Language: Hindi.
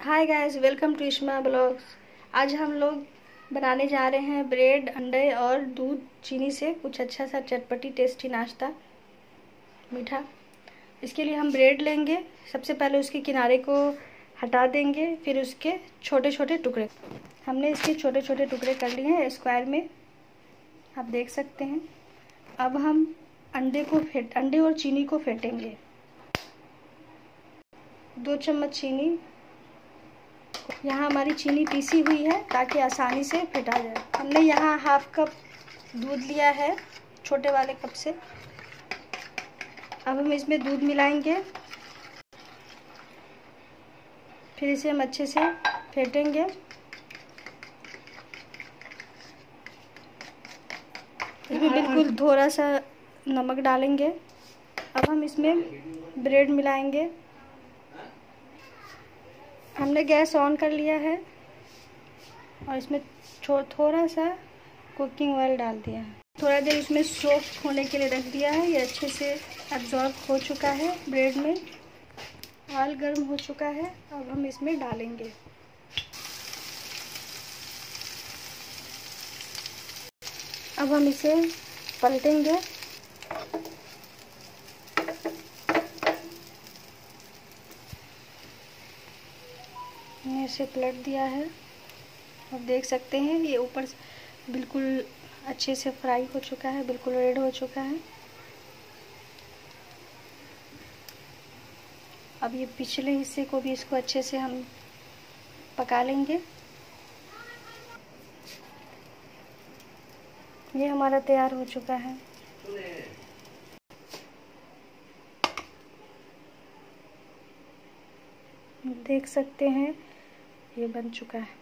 Hi guys, welcome to Ishma blogs. आज हम लोग बनाने जा रहे हैं ब्रेड, अंडे और दूध चीनी से कुछ अच्छा सा चटपटी टेस्टी नाश्ता मीठा। इसके लिए हम ब्रेड लेंगे। सबसे पहले उसके किनारे को हटा देंगे, फिर उसके छोटे छोटे टुकड़े। हमने इसके छोटे छोटे टुकड़े कर लिए हैं स्क्वायर में, आप देख सकते हैं। अब हम अंडे और चीनी को फेंटेंगे। 2 चम्मच चीनी। यहाँ हमारी चीनी पीसी हुई है ताकि आसानी से फेंटा जाए। हमने यहाँ हाफ कप दूध लिया है छोटे वाले कप से। अब हम इसमें दूध मिलाएंगे, फिर इसे हम अच्छे से फेंटेंगे। इसमें बिल्कुल थोड़ा सा नमक डालेंगे। अब हम इसमें ब्रेड मिलाएंगे। हमने गैस ऑन कर लिया है और इसमें थोड़ा सा कुकिंग ऑयल डाल दिया है। थोड़ा देर इसमें सोक होने के लिए रख दिया है। ये अच्छे से एब्जॉर्ब हो चुका है ब्रेड में। ऑयल गर्म हो चुका है। अब हम इसमें डालेंगे। अब हम इसे पलटेंगे। मैंने इसे पलट दिया है। आप देख सकते हैं ये ऊपर बिल्कुल अच्छे से फ्राई हो चुका है, बिल्कुल रेड हो चुका है। अब ये पिछले हिस्से को भी इसको अच्छे से हम पका लेंगे। ये हमारा तैयार हो चुका है। देख सकते हैं ये बन चुका है।